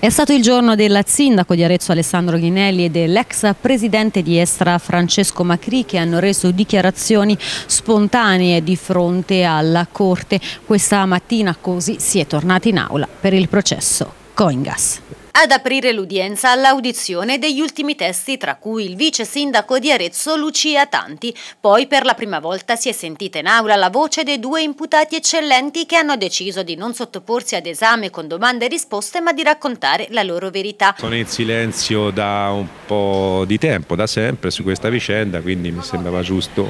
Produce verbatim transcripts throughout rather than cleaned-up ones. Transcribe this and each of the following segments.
È stato il giorno del sindaco di Arezzo Alessandro Ghinelli e dell'ex presidente di Estra Francesco Macri, che hanno reso dichiarazioni spontanee di fronte alla Corte. Questa mattina così si è tornati in aula per il processo Coingas. Ad aprire l'udienza l'audizione degli ultimi testi, tra cui il vice sindaco di Arezzo Lucia Tanti. Poi per la prima volta si è sentita in aula la voce dei due imputati eccellenti che hanno deciso di non sottoporsi ad esame con domande e risposte, ma di raccontare la loro verità. Sono in silenzio da un po' di tempo, da sempre, su questa vicenda, quindi mi sembrava giusto,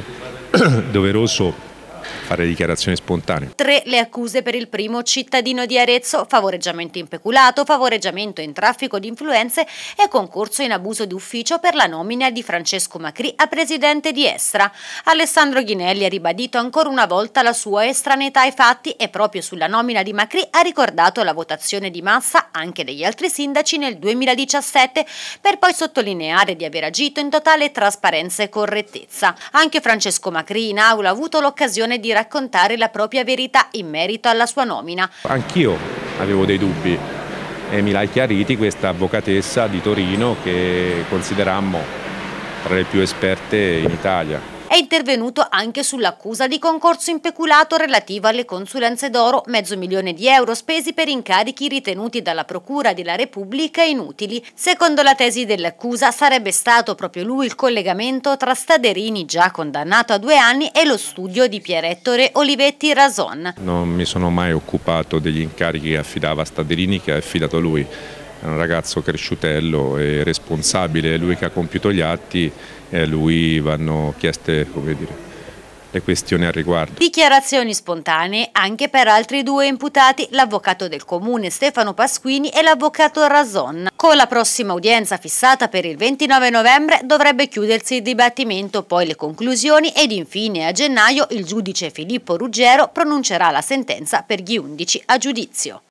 doveroso fare dichiarazioni spontanee. Tre le accuse per il primo cittadino di Arezzo: favoreggiamento in peculato, favoreggiamento in traffico di influenze e concorso in abuso d'ufficio per la nomina di Francesco Macri a presidente di Estra. Alessandro Ghinelli ha ribadito ancora una volta la sua estraneità ai fatti e proprio sulla nomina di Macri ha ricordato la votazione di massa anche degli altri sindaci nel duemiladiciassette, per poi sottolineare di aver agito in totale trasparenza e correttezza. Anche Francesco Macri in aula ha avuto l'occasione di raccontare la propria verità in merito alla sua nomina. Anch'io avevo dei dubbi e mi l'ha chiariti questa avvocatessa di Torino che considerammo tra le più esperte in Italia. È intervenuto anche sull'accusa di concorso in peculato relativa alle consulenze d'oro, mezzo milione di euro spesi per incarichi ritenuti dalla Procura della Repubblica inutili. Secondo la tesi dell'accusa sarebbe stato proprio lui il collegamento tra Staderini, già condannato a due anni, e lo studio di Pierettore Olivetti Rason. Non mi sono mai occupato degli incarichi che affidava Staderini, che ha affidato lui. È un ragazzo cresciutello e responsabile, è lui che ha compiuto gli atti e a lui vanno chieste, come dire, le questioni al riguardo. Dichiarazioni spontanee anche per altri due imputati, l'avvocato del comune Stefano Pasquini e l'avvocato Rason. Con la prossima udienza fissata per il ventinove novembre dovrebbe chiudersi il dibattimento, poi le conclusioni ed infine a gennaio il giudice Filippo Ruggero pronuncerà la sentenza per gli undici a giudizio.